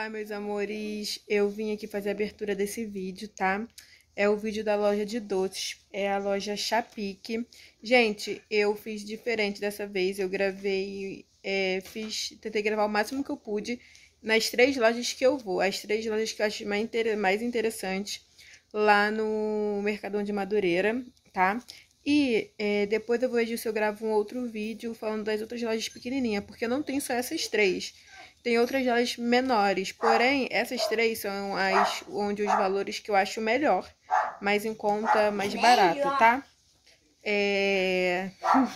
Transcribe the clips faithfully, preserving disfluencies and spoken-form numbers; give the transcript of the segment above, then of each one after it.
Olá, meus amores, eu vim aqui fazer a abertura desse vídeo, tá? É o vídeo da loja de doces, é a loja Chapique. Gente, eu fiz diferente dessa vez, eu gravei, é, fiz, tentei gravar o máximo que eu pude nas três lojas que eu vou, as três lojas que eu acho mais, inter... mais interessantes, lá no Mercadão de Madureira, tá? E é, depois eu vejo se eu gravo um outro vídeo falando das outras lojas pequenininhas, porque não tem só essas três. Tem outras lojas menores, porém, essas três são as onde os valores que eu acho melhor, mais em conta, mais barato, tá? É...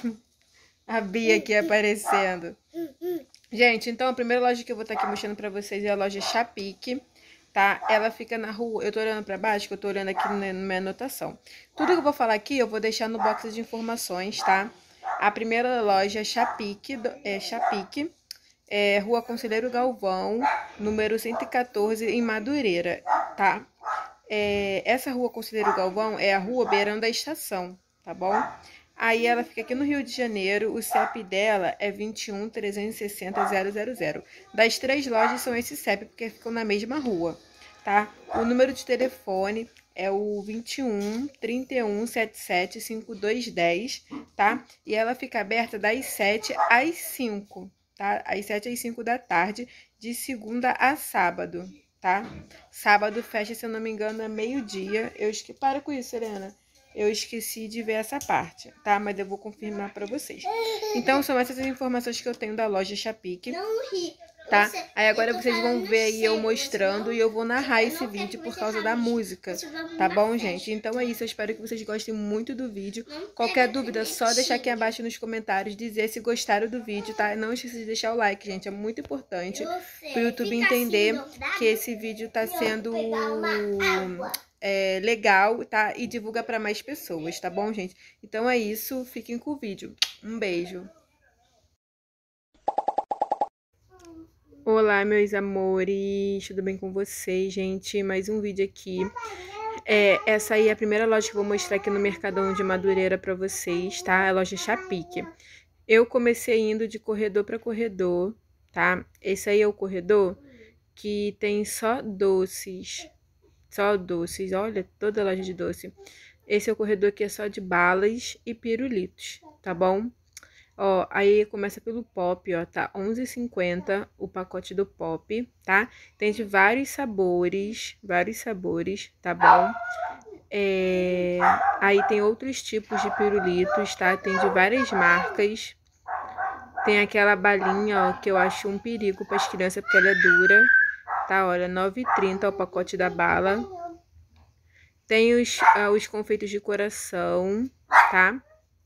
a Bia aqui aparecendo. Gente, então a primeira loja que eu vou estar aqui mostrando pra vocês é a loja Chapique, tá? Ela fica na rua, eu tô olhando pra baixo, que eu tô olhando aqui na minha anotação. Tudo que eu vou falar aqui eu vou deixar no box de informações, tá? A primeira loja é Chapique, é Chapique. É, Rua Conselheiro Galvão, número cento e quatorze, em Madureira, tá? É, essa Rua Conselheiro Galvão é a rua beirando a estação, tá bom? Aí ela fica aqui no Rio de Janeiro, o C E P dela é vinte e um, trezentos e sessenta, zero zero zero. Das três lojas são esse C E P, porque ficam na mesma rua, tá? O número de telefone é o vinte e um, trinta e um, setenta e sete, cinquenta e dois dez, tá? E ela fica aberta das sete às cinco. Tá? Às sete às cinco da tarde, de segunda a sábado, tá? Sábado fecha, se eu não me engano, é meio-dia. Eu esque... Para com isso, Helena. Eu esqueci de ver essa parte, tá? Mas eu vou confirmar pra vocês. Então, são essas as informações que eu tenho da loja Chapique, tá? Aí agora vocês vão ver aí eu mostrando e eu vou narrar esse vídeo por causa da música, tá bom, gente? Então é isso, eu espero que vocês gostem muito do vídeo. Qualquer dúvida, só deixar aqui abaixo nos comentários, dizer se gostaram do vídeo, tá? Não esqueça de deixar o like, gente, é muito importante pro YouTube entender que esse vídeo tá sendo é, legal, tá? E divulga pra mais pessoas, tá bom, gente? Então é isso, fiquem com o vídeo. Um beijo! Olá, meus amores, tudo bem com vocês, gente? Mais um vídeo aqui. É, essa aí é a primeira loja que eu vou mostrar aqui no Mercadão de Madureira pra vocês, tá? É a loja Chapique. Eu comecei indo de corredor pra corredor, tá? Esse aí é o corredor que tem só doces, só doces, olha, toda loja de doce. Esse é o corredor que é só de balas e pirulitos, tá bom? Ó, aí começa pelo pop, ó, tá onze reais e cinquenta centavos o pacote do pop, tá? Tem de vários sabores, vários sabores, tá bom? É... Aí tem outros tipos de pirulitos, tá? Tem de várias marcas. Tem aquela balinha, ó, que eu acho um perigo para as crianças, porque ela é dura, tá? Olha, nove reais e trinta centavos o pacote da bala. Tem os, ah, os confeitos de coração, tá?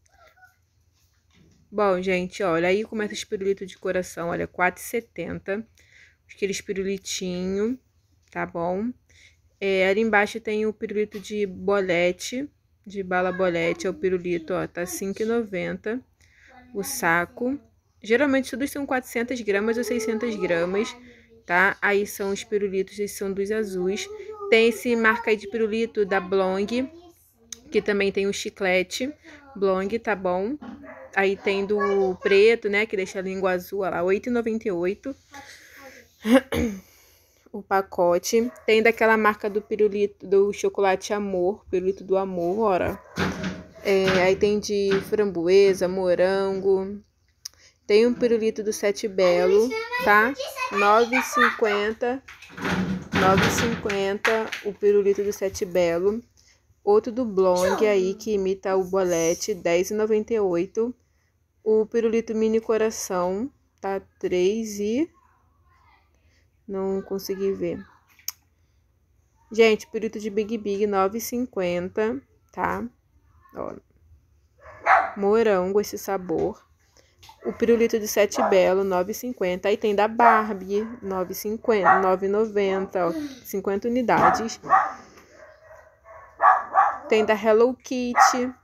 Bom, gente, olha, aí começa os pirulitos de coração, olha, quatro reais e setenta centavos, aqueles pirulitinho, tá bom? É, ali embaixo tem o pirulito de bolete, de bala bolete, é o pirulito, ó, tá cinco reais e noventa centavos o saco. Geralmente todos são quatrocentas gramas ou seiscentas gramas, tá? Aí são os pirulitos, esses são dos azuis. Tem esse marca aí de pirulito da Blong, que também tem o chiclete Blong, tá bom? Aí tem do preto, né, que deixa a língua azul, olha lá, oito reais e noventa e oito centavos o pacote. Tem daquela marca do pirulito, do chocolate amor, pirulito do amor, ora. É, aí tem de framboesa, morango. Tem um pirulito do Sete Belo, tá? nove reais e cinquenta centavos. nove reais e cinquenta centavos o pirulito do Sete Belo. Outro do Blong aí, que imita o bolete, dez reais e noventa e oito centavos. O pirulito mini coração, tá? três e... Não consegui ver. Gente, pirulito de Big Big, nove reais e cinquenta centavos, tá? Ó. Morango, esse sabor. O pirulito de Sete Belo, nove reais e cinquenta centavos. Aí tem da Barbie, nove reais e cinquenta centavos, nove reais e noventa centavos, ó, cinquenta unidades. Tem da Hello Kitty.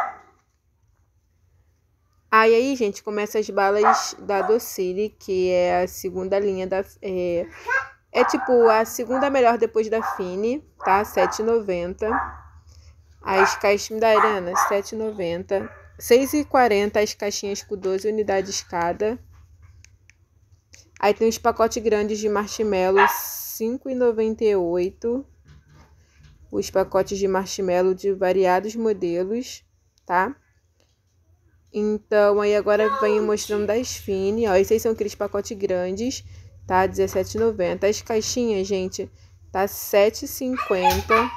Aí, aí, gente, começa as balas da Docile, que é a segunda linha da... É, é tipo a segunda melhor depois da Fini, tá? sete reais e noventa centavos. As caixinhas da Arana, sete reais e noventa centavos. seis reais e quarenta centavos as caixinhas com doze unidades cada. Aí tem os pacotes grandes de marshmallow, cinco reais e noventa e oito centavos. Os pacotes de marshmallow de variados modelos, tá? Então, aí agora vem mostrando das Fini, ó. Esses são aqueles pacotes grandes, tá? dezessete reais e noventa centavos. As caixinhas, gente, tá sete reais e cinquenta centavos.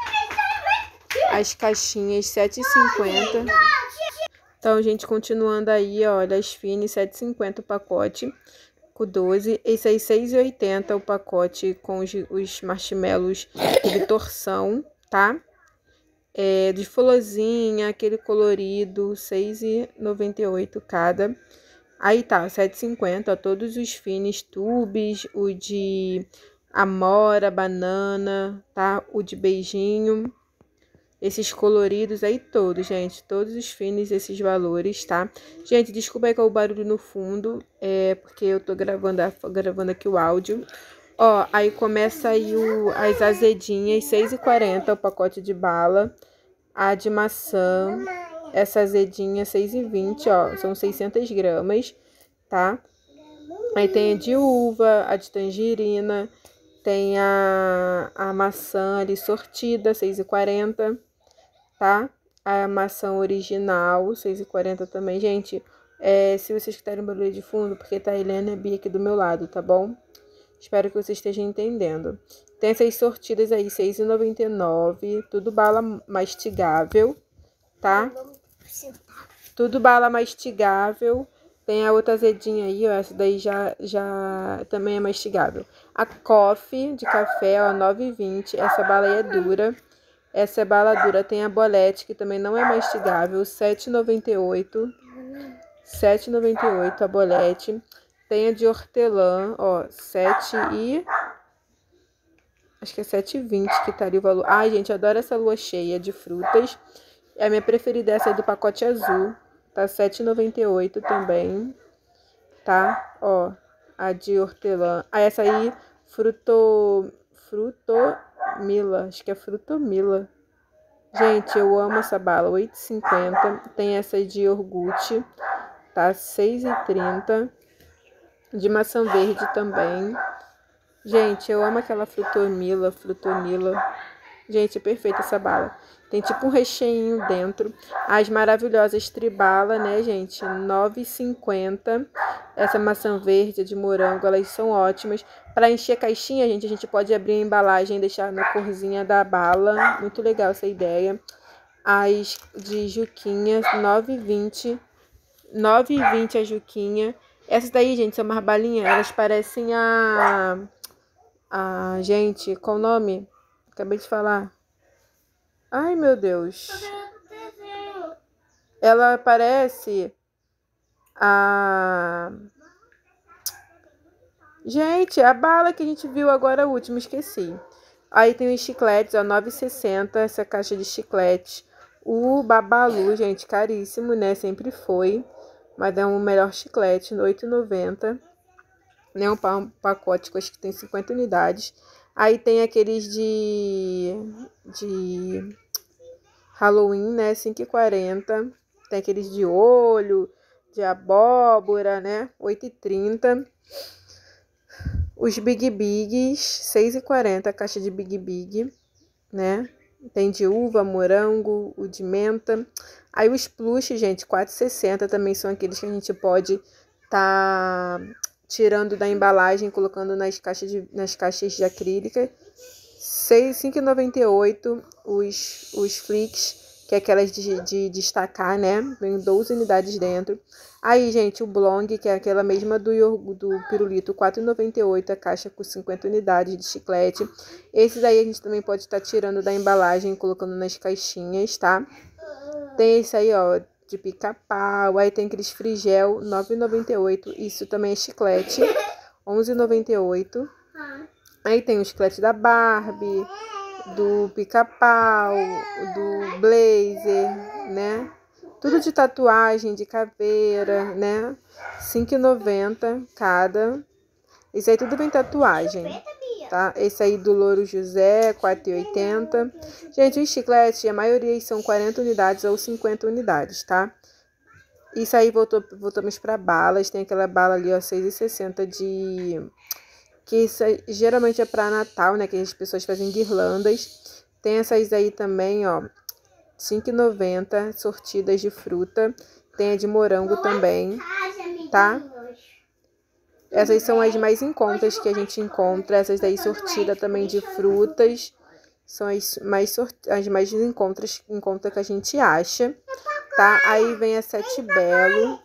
As caixinhas, sete reais e cinquenta centavos. Então, gente, continuando aí, ó, olha, as Fini, sete reais e cinquenta centavos o pacote, com doze. Esse aí, seis reais e oitenta centavos o pacote com os, os marshmallows de torção, tá? É, de florzinha, aquele colorido, seis reais e noventa e oito centavos cada. Aí tá, sete reais e cinquenta centavos, todos os finis tubes, o de amora, banana, tá? O de beijinho. Esses coloridos aí todos, gente. Todos os finis, esses valores, tá? Gente, desculpa aí com o barulho no fundo. É porque eu tô gravando, a, gravando aqui o áudio. Ó, aí começa aí o, as azedinhas, seis reais e quarenta centavos o pacote de bala. A de maçã, essa azedinha, seis reais e vinte centavos, ó. São seiscentas gramas, tá? Aí tem a de uva, a de tangerina. Tem a, a maçã ali sortida, seis reais e quarenta centavos. Tá? A maçã original, seis reais e quarenta centavos também. Gente, é, se vocês quiserem barulho de fundo, porque tá a Helena e a Bia aqui do meu lado, tá bom? Espero que vocês estejam entendendo. Tem essas sortidas aí, seis reais e noventa e nove centavos. Tudo bala mastigável, tá? Tudo bala mastigável. Tem a outra azedinha aí, ó. Essa daí já, já também é mastigável. A Coffee de café, ó, nove reais e vinte centavos. Essa bala aí é dura. Essa é bala dura. Tem a Bolete, que também não é mastigável, sete reais e noventa e oito centavos. sete reais e noventa e oito centavos a Bolete. Tem a de hortelã, ó, sete e... Acho que é sete reais e vinte centavos que tá ali o valor. Ai, gente, eu adoro essa lua cheia de frutas. A minha preferida é essa aí do pacote azul. Tá sete reais e noventa e oito centavos também. Tá? Ó, a de hortelã. Ah, essa aí, fruto... Frutomila. Acho que é frutomila. Gente, eu amo essa bala. oito reais e cinquenta centavos. Tem essa de iogurte. Tá? seis reais e trinta centavos. De maçã verde também. Gente, eu amo aquela frutomila, frutonila. Gente, é perfeita essa bala. Tem tipo um recheinho dentro. As maravilhosas tribala, né, gente? nove reais e cinquenta centavos. Essa maçã verde de morango, elas são ótimas. Para encher a caixinha, gente, a gente pode abrir a embalagem e deixar na corzinha da bala. Muito legal essa ideia. As de juquinha, nove reais e vinte centavos. nove reais e vinte centavos a juquinha. Essas daí, gente, são umas balinhas. Elas parecem a... a... Gente, qual o nome? Acabei de falar. Ai, meu Deus. Ela parece a... Gente, a bala que a gente viu agora, a última, esqueci. Aí tem os chicletes, ó, nove reais e sessenta centavos, essa caixa de chicletes. O Babalu, gente, caríssimo, né? Sempre foi. Mas é um melhor chiclete, oito reais e noventa centavos. Né? Um pacote que eu acho que tem cinquenta unidades. Aí tem aqueles de... de... Halloween, né? cinco reais e quarenta centavos. Tem aqueles de olho, de abóbora, né? oito reais e trinta centavos. Os Big Bigs, seis reais e quarenta centavos a caixa de Big Big, né? Tem de uva, morango, o de menta. Aí os plush, gente, quatro reais e sessenta centavos também são aqueles que a gente pode tá tirando da embalagem, colocando nas caixas de, nas caixas de acrílica. cinco reais e noventa e oito centavos os, os Flix, que é aquelas de, de destacar, né? Vem doze unidades dentro. Aí, gente, o Blong, que é aquela mesma do, do pirulito, quatro reais e noventa e oito centavos a caixa com cinquenta unidades de chiclete. Esses aí a gente também pode estar tá tirando da embalagem, colocando nas caixinhas, tá? Tem esse aí, ó, de pica-pau. Aí tem aqueles frigel, nove reais e noventa e oito centavos. Isso também é chiclete, onze reais e noventa e oito centavos. Aí tem o chiclete da Barbie, do pica-pau, do blazer, né? Tudo de tatuagem, de caveira, né? cinco reais e noventa centavos cada. Isso aí tudo vem tatuagem, tá? Esse aí do Louro José, quatro reais e oitenta centavos. Gente, os chicletes, a maioria são quarenta unidades ou cinquenta unidades, tá? Isso aí voltou, voltamos para balas. Tem aquela bala ali, ó, seis e sessenta de... Que isso aí, geralmente é para Natal, né? Que as pessoas fazem guirlandas. Tem essas aí também, ó, cinco e noventa, sortidas de fruta. Tem a de morango também, tá? Essas são as mais em contas que a gente encontra. Essas daí sortida também de frutas. São as mais, sort... as mais em contas em conta que a gente acha, tá? Aí vem a Sete Belo.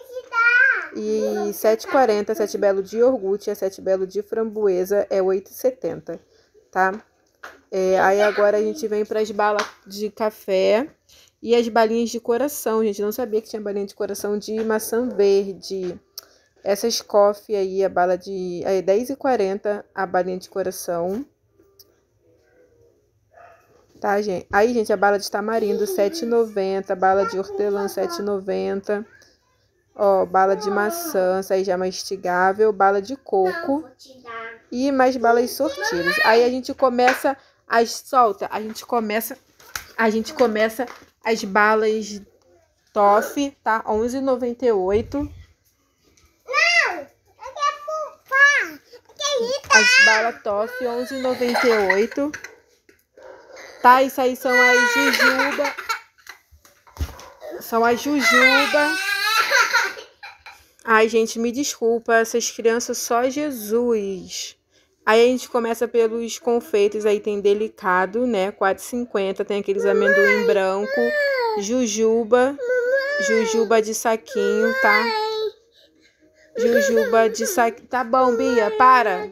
E sete e quarenta, Sete Belo de iogurte, a Sete Belo de framboesa é oito e setenta, tá? É, aí agora a gente vem para as balas de café e as balinhas de coração. Gente, não sabia que tinha balinha de coração de maçã verde. Essas coffee aí, a bala de... Aí dez e quarenta a balinha de coração. Tá, gente? Aí, gente, a bala de tamarindo, sete e noventa. Bala de hortelã, sete e noventa. Ó, bala de maçã, essa aí já mastigável. Bala de coco. E mais balas sortidas. Aí a gente começa as... Solta. A gente começa... A gente começa as balas toffee, tá? onze e noventa e oito. As balas toffee, onze e noventa e oito. Tá, isso aí são as jujuba. São as jujuba. Ai, gente, me desculpa, essas crianças só Jesus. Aí a gente começa pelos confeitos, aí tem delicado, né, quatro e cinquenta, tem aqueles amendoim branco, jujuba, jujuba de saquinho, tá? Jujuba de saquinho. Tá bom, Bia, para.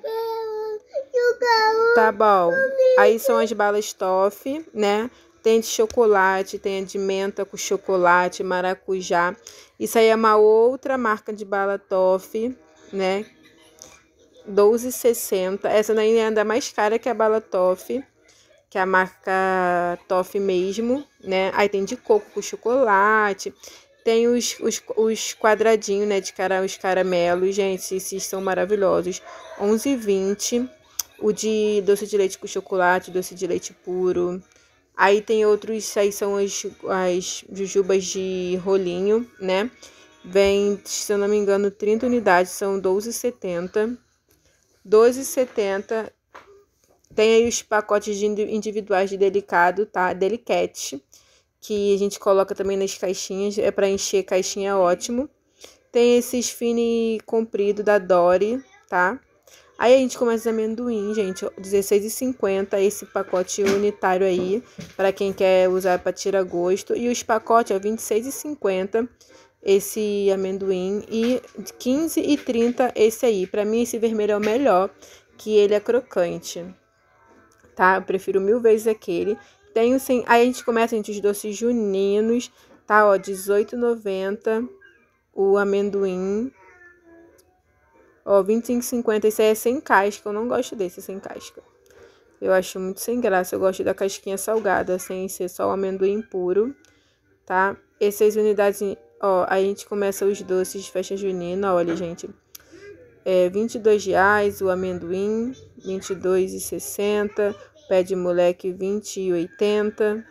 Tá bom. Aí são as balas toffee, né? Tem de chocolate, tem a de menta com chocolate, maracujá. Isso aí é uma outra marca de bala toffee, né? doze e sessenta. Essa daí é ainda mais cara que a bala toffee, que é a marca toffee mesmo, né? Aí tem de coco com chocolate. Tem os, os, os quadradinhos, né? De cara, os caramelos. Gente, esses são maravilhosos. onze e vinte. O de doce de leite com chocolate, doce de leite puro. Aí tem outros, aí são as, as jujubas de rolinho, né? Vem, se eu não me engano, trinta unidades, são doze e setenta. doze e setenta. Tem aí os pacotes de individuais de delicado, tá? Delicat, que a gente coloca também nas caixinhas, é para encher caixinha, é ótimo. Tem esses fine comprido da Dory, tá? Aí a gente começa os amendoim, gente, dezesseis e cinquenta, esse pacote unitário aí, para quem quer usar para tirar gosto. E os pacotes, ó, vinte e seis e cinquenta, esse amendoim, e quinze e trinta esse aí. Para mim esse vermelho é o melhor, que ele é crocante, tá? Eu prefiro mil vezes aquele. Tem o sem... Aí a gente começa, gente, os doces juninos, tá? Ó, dezoito e noventa o amendoim. Ó, vinte e cinco e cinquenta, esse aí é sem casca. Eu não gosto desse sem casca. Eu acho muito sem graça. Eu gosto da casquinha salgada, sem ser só o amendoim puro, tá? Essas unidades, ó, aí a gente começa os doces de festa junina, olha, gente. É vinte e dois reais o amendoim, vinte e dois e sessenta. Pé de moleque, vinte e oitenta.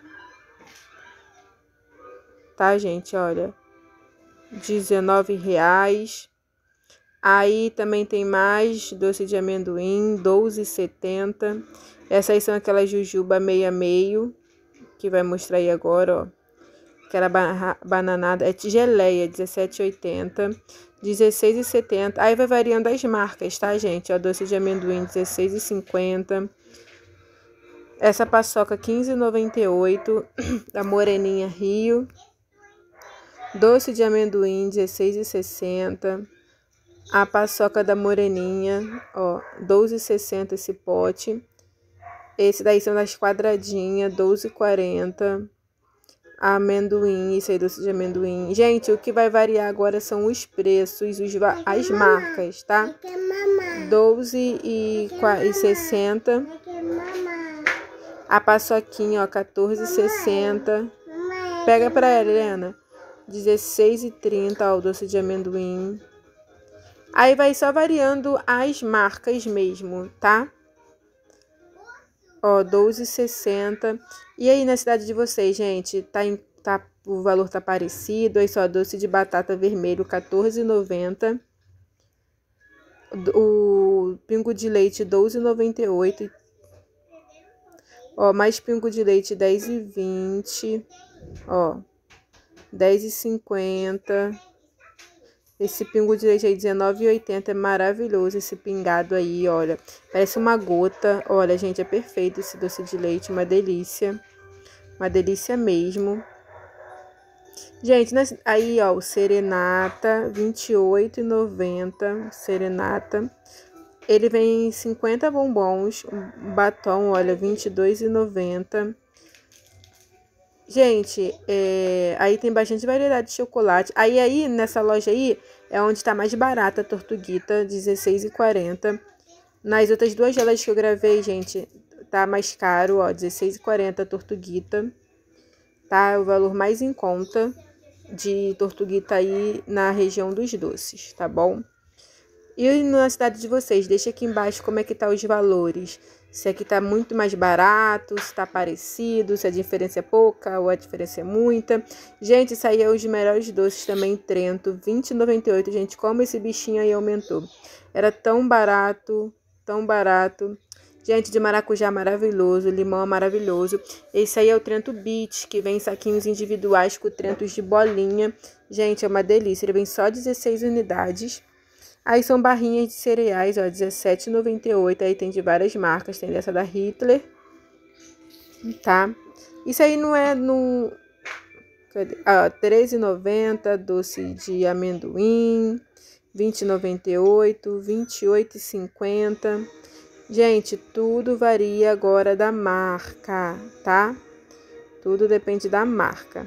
Tá, gente, olha. dezenove reais. Aí também tem mais doce de amendoim, doze e setenta. Essas aí são aquelas jujuba meio a meio, que vai mostrar aí agora, ó. Aquela ba bananada, é geleia, dezessete e oitenta, dezesseis e setenta. Aí vai variando as marcas, tá, gente? Ó, doce de amendoim, dezesseis e cinquenta. Essa paçoca, quinze e noventa e oito, da Moreninha Rio. Doce de amendoim, dezesseis e sessenta. A paçoca da Moreninha, ó, doze e sessenta esse pote. Esse daí são das quadradinhas, doze e quarenta. Amendoim, isso aí, doce de amendoim. Gente, o que vai variar agora são os preços, os, as marcas, tá? doze e sessenta. A paçoquinha, ó, quatorze e sessenta. Pega pra ela, Helena. dezesseis e trinta, ó, o doce de amendoim. Aí vai só variando as marcas mesmo, tá? Ó, doze e sessenta. E aí na cidade de vocês, gente, tá, em, tá o valor tá parecido. Aí só doce de batata vermelho, quatorze reais e noventa centavos. O pingo de leite, doze reais e noventa e oito centavos. Ó, mais pingo de leite, dez reais e vinte centavos. Ó, dez reais e cinquenta centavos. Esse pingo de leite aí, dezenove reais e oitenta centavos. É maravilhoso esse pingado aí, olha. Parece uma gota. Olha, gente, é perfeito esse doce de leite. Uma delícia. Uma delícia mesmo. Gente, aí, ó, o Serenata, vinte e oito reais e noventa centavos. Serenata. Ele vem em cinquenta bombons. Um batom, olha, vinte e dois reais e noventa centavos. Gente, é, aí tem bastante variedade de chocolate. Aí, aí, nessa loja aí, é onde tá mais barata a Tortuguita, dezesseis reais e quarenta centavos. Nas outras duas lojas que eu gravei, gente, tá mais caro, ó, dezesseis reais e quarenta centavos a Tortuguita. Tá, é o valor mais em conta de Tortuguita aí na região dos doces, tá bom? E na cidade de vocês, deixa aqui embaixo como é que tá os valores. Se aqui tá muito mais barato, se tá parecido, se a diferença é pouca ou a diferença é muita. Gente, isso aí é os melhores doces também, Trento, vinte reais e noventa e oito centavos. Gente, como esse bichinho aí aumentou. Era tão barato, tão barato. Gente, de maracujá maravilhoso, limão maravilhoso. Esse aí é o Trento Beach, que vem em saquinhos individuais com Trentos de bolinha. Gente, é uma delícia, ele vem só dezesseis unidades. Aí são barrinhas de cereais, ó, dezessete reais e noventa e oito centavos. Aí tem de várias marcas, tem dessa da Hitler, tá? Isso aí não é no... Cadê? Ah, treze reais e noventa centavos, doce de amendoim, vinte reais e noventa e oito centavos, vinte e oito reais e cinquenta centavos. Gente, tudo varia agora da marca, tá? Tudo depende da marca.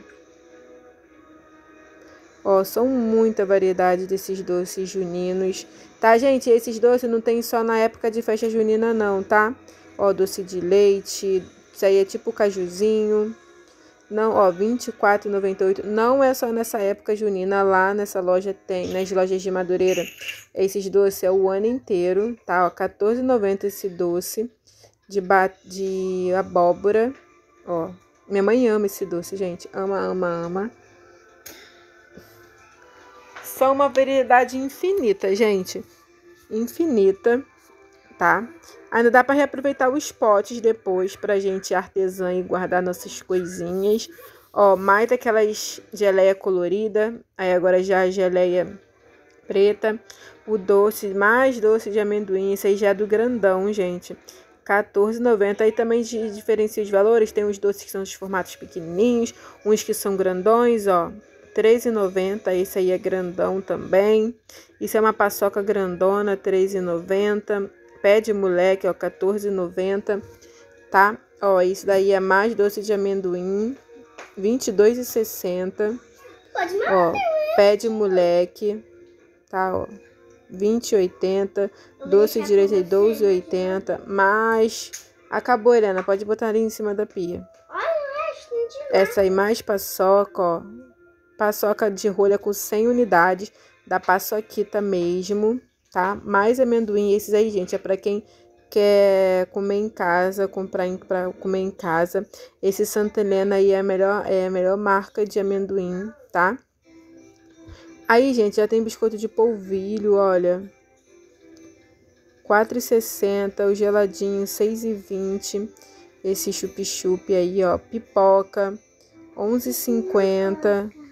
Ó, são muita variedade desses doces juninos, tá, gente? Esses doces não tem só na época de festa junina, não, tá? Ó, doce de leite, isso aí é tipo cajuzinho. Não, ó, vinte e quatro reais e noventa e oito centavos. Não é só nessa época junina, lá nessa loja tem, nas lojas de Madureira. Esses doces é o ano inteiro, tá? Ó, quatorze reais e noventa centavos esse doce de, ba de abóbora, ó. Minha mãe ama esse doce, gente. Ama, ama, ama. São uma variedade infinita, gente. Infinita, tá? Ainda dá para reaproveitar os potes depois pra gente artesã e guardar nossas coisinhas. Ó, mais daquelas geleia colorida. Aí agora já a geleia preta. O doce, mais doce de amendoim. Esse aí já é do grandão, gente. quatorze reais e noventa centavos. Aí também de, diferencia os valores. Tem os doces que são os formatos pequenininhos. Uns que são grandões, ó. três reais e noventa centavos, esse aí é grandão também. Isso é uma paçoca grandona, três reais e noventa centavos. Pé de moleque, ó, quatorze reais e noventa centavos, tá? Ó, isso daí é mais doce de amendoim, vinte e dois reais e sessenta centavos. Ó, pé de moleque, tá, ó, vinte reais e oitenta centavos. Doce de leite, doze reais e oitenta centavos. Mas acabou, Helena, pode botar ali em cima da pia. Essa aí mais paçoca, ó. Paçoca de rolha com cem unidades, da Paçoquita mesmo, tá? Mais amendoim, esses aí, gente, é pra quem quer comer em casa, comprar pra comer em casa. Esse Santa Helena aí é a melhor, é a melhor marca de amendoim, tá? Aí, gente, já tem biscoito de polvilho, olha. quatro reais e sessenta centavos, o geladinho, seis reais e vinte centavos. Esse chup-chup aí, ó, pipoca, onze reais e cinquenta centavos.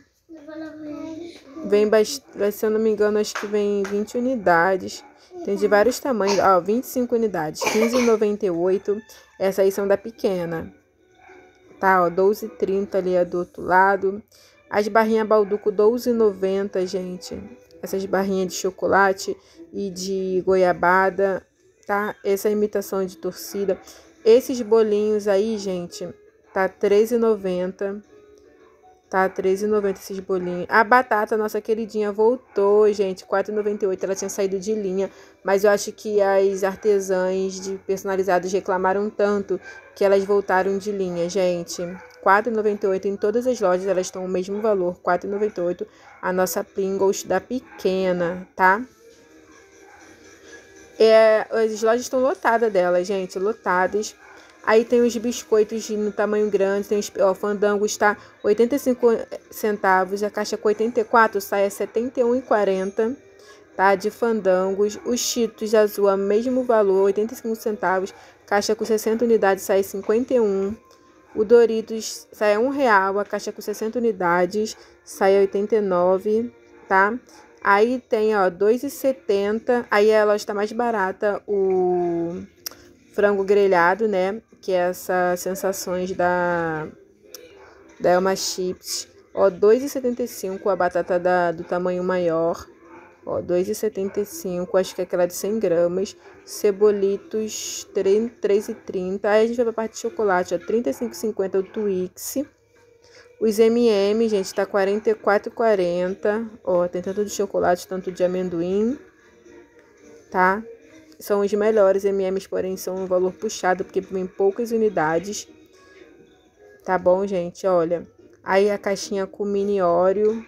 Vem, se eu não me engano, acho que vem vinte unidades. Tem de vários tamanhos. Ó, vinte e cinco unidades, quinze reais e noventa e oito centavos. Essas aí são da pequena. Tá, ó, doze reais e trinta centavos ali é do outro lado. As barrinhas Balduco, doze reais e noventa centavos, gente. Essas barrinhas de chocolate e de goiabada, tá? Essa imitação de torcida. Esses bolinhos aí, gente, tá três reais e noventa centavos. Tá, três reais e noventa centavos esses bolinhos. A batata, nossa queridinha, voltou, gente. quatro reais e noventa e oito centavos. Ela tinha saído de linha. Mas eu acho que as artesãs de personalizados reclamaram tanto que elas voltaram de linha, gente. quatro reais e noventa e oito centavos. Em todas as lojas elas estão o mesmo valor. quatro reais e noventa e oito centavos. A nossa Pringles da pequena, tá? É, as lojas estão lotadas delas, gente. Lotadas. Aí tem os biscoitos no tamanho grande, tem os ó, fandangos, tá? oitenta e cinco centavos, a caixa com oitenta e quatro sai a setenta e um e quarenta, tá? De fandangos. Os Cheetos azul, a mesmo valor, oitenta e cinco centavos, caixa com sessenta unidades sai cinquenta e um. O Doritos sai a um real, a caixa com sessenta unidades sai a oitenta e nove, tá? Aí tem, ó, dois reais e setenta centavos, aí a loja está mais barata, o frango grelhado, né? Que é essas sensações da, da Elma Chips. Ó, dois reais e setenta e cinco a batata da, do tamanho maior. Ó, dois reais e setenta e cinco, acho que é aquela de cem gramas. Cebolitos, três reais e trinta. Aí a gente vai pra parte de chocolate, ó, trinta e cinco reais e cinquenta o Twix. Os M e M, gente, tá quarenta e quatro reais e quarenta. Ó, tem tanto de chocolate, tanto de amendoim, tá? São os melhores M e M's, porém são um valor puxado, porque vem poucas unidades. Tá bom, gente? Olha. Aí a caixinha com mini Oreo.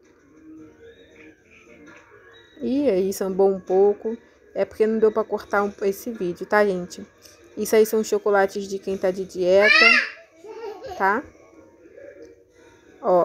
E aí sambou um pouco. É porque não deu pra cortar um, esse vídeo, tá, gente? Isso aí são chocolates de quem tá de dieta, tá? Ó.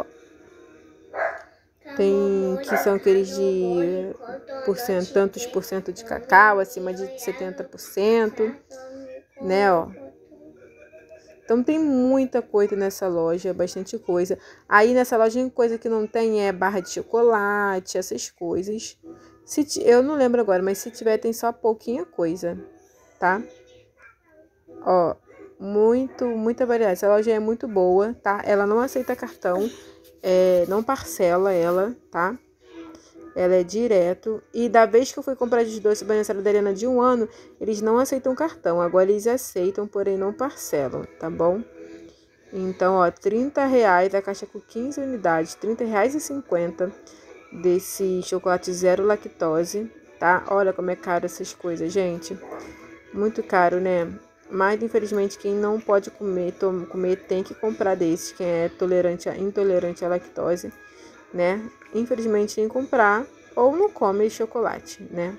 Tem que são aqueles de por cento, tantos por cento de cacau, acima de setenta por cento, né, ó. Então tem muita coisa nessa loja, bastante coisa. Aí nessa loja tem coisa que não tem, é barra de chocolate, essas coisas. Se eu não lembro agora, mas se tiver tem só pouquinha coisa, tá? Ó, muito, muita variedade. Essa loja é muito boa, tá? Ela não aceita cartão. É, não parcela ela, tá? Ela é direto. E da vez que eu fui comprar de doce aniversário da Helena de um ano, eles não aceitam cartão. Agora eles aceitam, porém não parcelam, tá bom? Então, ó, trinta reais a caixa com quinze unidades, trinta reais e cinquenta desse chocolate zero lactose, tá? Olha como é caro essas coisas, gente. Muito caro, né? Mas, infelizmente, quem não pode comer, comer tem que comprar desses. Quem é tolerante, intolerante à lactose, né? Infelizmente, tem que comprar ou não come chocolate, né?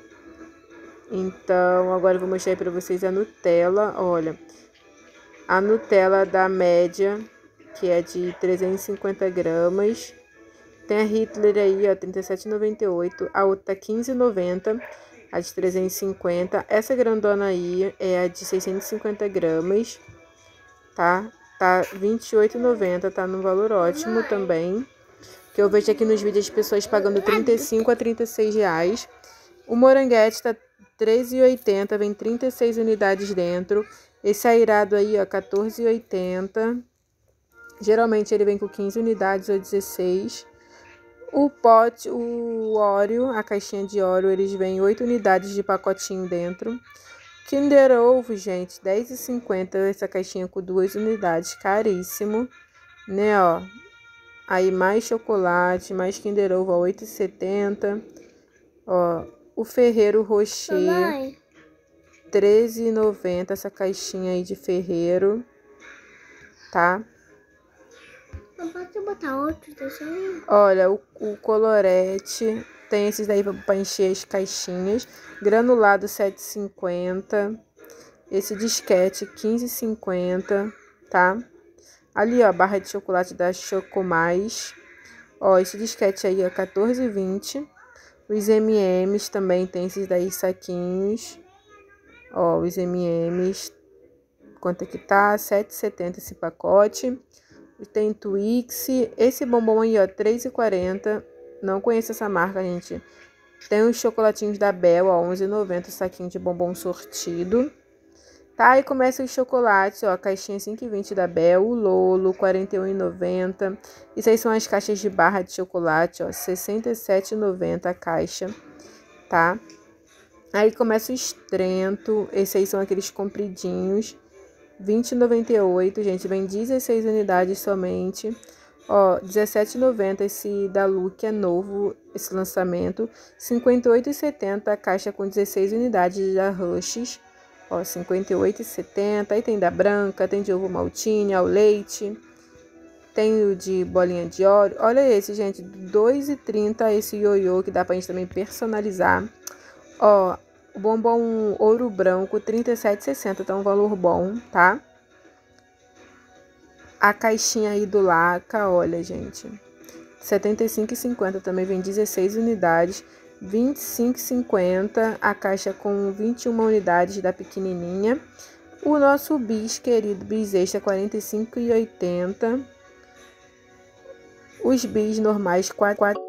Então, agora eu vou mostrar aí pra vocês a Nutella. Olha, a Nutella da média, que é de trezentos e cinquenta gramas. Tem a Hitler aí, ó, trinta e sete reais e noventa e oito centavos. A outra tá quinze reais e noventa centavos. A de trezentos e cinquenta. Essa grandona aí é a de seiscentos e cinquenta gramas, tá? Tá vinte e oito reais e noventa centavos, tá num valor ótimo também. Que eu vejo aqui nos vídeos as pessoas pagando trinta e cinco a trinta e seis reais. O moranguete tá treze reais e oitenta centavos, vem trinta e seis unidades dentro. Esse airado aí, ó, quatorze reais e oitenta centavos. Geralmente ele vem com quinze unidades ou dezesseis. O pote, o Oreo, a caixinha de Oreo, eles vêm oito unidades de pacotinho dentro. Kinder Ovo, gente, dez reais e cinquenta centavos, essa caixinha com duas unidades, caríssimo, né, ó. Aí mais chocolate, mais Kinder Ovo a oito reais e setenta centavos. Ó, o Ferrero Rocher, treze reais e noventa centavos, essa caixinha aí de Ferrero, tá? Não pode botar outro, deixa aí. Olha, o, o colorete, tem esses daí para encher as caixinhas. Granulado sete reais e cinquenta centavos. Esse disquete quinze reais e cinquenta centavos, tá? Ali, ó, barra de chocolate da Chocomais. Ó, esse disquete aí é quatorze reais e vinte centavos. Os M e M's também tem esses daí saquinhos. Ó, os M e M's. Quanto é que tá? sete reais e setenta centavos esse pacote. Tem Twix. Esse bombom aí, ó, três reais e quarenta centavos. Não conheço essa marca, gente. Tem os chocolatinhos da Bel, ó, onze reais e noventa centavos, saquinho de bombom sortido. Tá, e começa os chocolates, ó, caixinha cinco reais e vinte centavos da Bel, o Lolo, quarenta e um reais e noventa centavos. Isso aí são as caixas de barra de chocolate, ó, sessenta e sete reais e noventa centavos a caixa, tá? Aí começa o Estrento, esses aí são aqueles compridinhos, vinte reais e noventa e oito centavos, gente, vem dezesseis unidades somente. Ó, dezessete reais e noventa centavos esse da Look é novo, esse lançamento. cinquenta e oito reais e setenta centavos a caixa com dezesseis unidades da Rush's. Ó, cinquenta e oito reais e setenta centavos. Aí tem da branca, tem de ovo maltine, ao leite. Tem o de bolinha de óleo. Olha esse, gente, dois reais e trinta centavos esse ioiô que dá pra gente também personalizar. Ó, O bombom ouro branco, trinta e sete reais e sessenta centavos, tá um valor bom, tá? A caixinha aí do Laca, olha, gente, setenta e cinco reais e cinquenta centavos, também vem dezesseis unidades, vinte e cinco reais e cinquenta centavos, a caixa com vinte e uma unidades da pequenininha. O nosso bis, querido, bis extra, quarenta e cinco reais e oitenta centavos. Os bis normais, quatro